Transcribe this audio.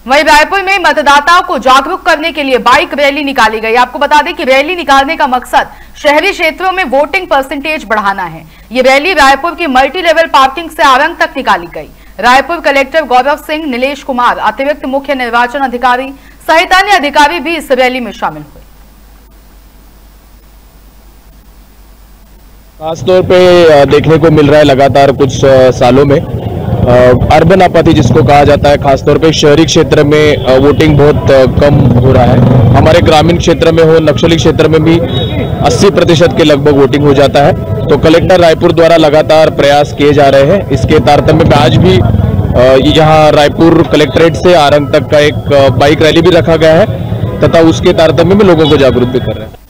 वहीं रायपुर में मतदाताओं को जागरूक करने के लिए बाइक रैली निकाली गई। आपको बता दें कि रैली निकालने का मकसद शहरी क्षेत्रों में वोटिंग परसेंटेज बढ़ाना है। ये रैली रायपुर की मल्टी लेवल पार्किंग से आरंग तक निकाली गई। रायपुर कलेक्टर गौरव सिंह, नीलेश कुमार, अतिरिक्त मुख्य निर्वाचन अधिकारी सहित अन्य अधिकारी भी इस रैली में शामिल हुए। खासतौर पे देखने को मिल रहा है लगातार कुछ सालों में अर्बन आपत्ति जिसको कहा जाता है, खासतौर पे शहरी क्षेत्र में वोटिंग बहुत कम हो रहा है। हमारे ग्रामीण क्षेत्र में हो, नक्सली क्षेत्र में भी 80% के लगभग वोटिंग हो जाता है। तो कलेक्टर रायपुर द्वारा लगातार प्रयास किए जा रहे हैं। इसके तारतम्य में आज भी यहाँ रायपुर कलेक्ट्रेट से आरंग तक का एक बाइक रैली भी रखा गया है तथा उसके तारतम्य में लोगों को जागरूक भी कर रहे हैं।